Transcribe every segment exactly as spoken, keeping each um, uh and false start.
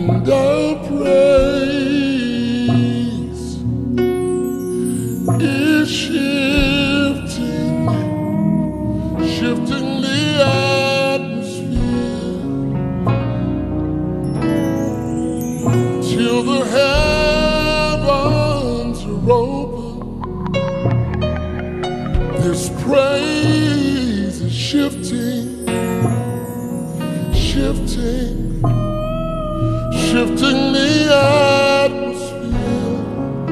and our praise is shifting, shifting the atmosphere till the heavens are open. This praise is shifting, shifting, shifting the atmosphere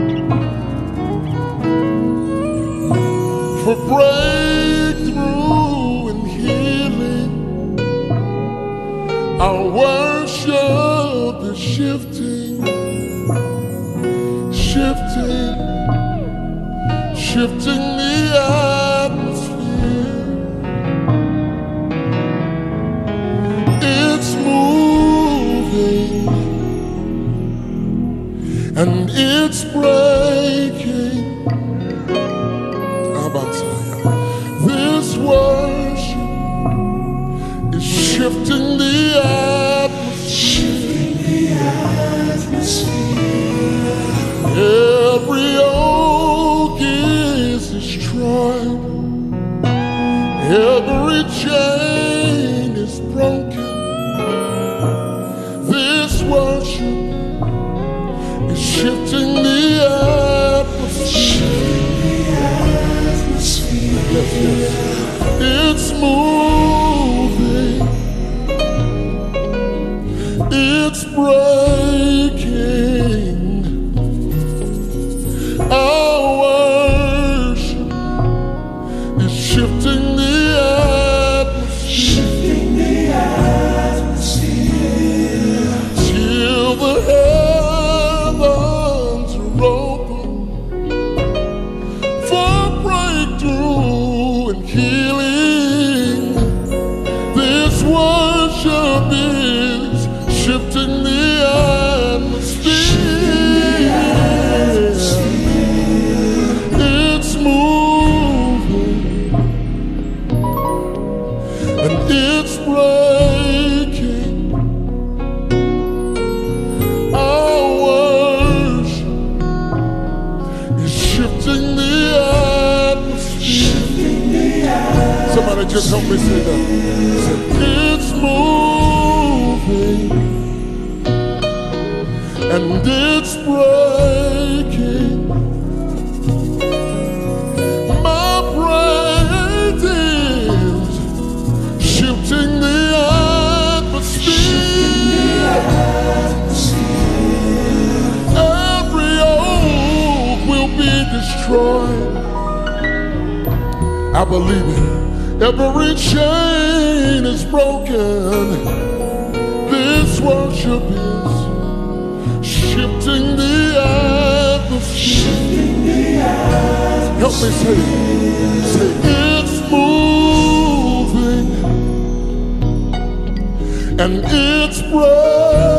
for breakthrough and healing. Our worship is shifting, shifting, shifting the atmosphere. It's moving and it's breaking. How about that? This worship is shifting the atmosphere. Shifting the atmosphere. Every yoke is destroyed. Every chain is broken. This worship is shifting the atmosphere. Yes, yes. It's moving, it's breaking. Our worship is shifting the atmosphere, shifting the atmosphere till the heavens are open for breakthrough and healing. This worship is shifting the atmosphere. It's moving and it's breaking. Our worship is shifting the atmosphere. Somebody just help me say that. Say, it's moving and it's breaking. My praise is shifting the atmosphere. Every yoke will be destroyed. I believe it. Every chain is broken. This worship is shifting the atmosphere. Help me say it. Say it's moving and it's breaking.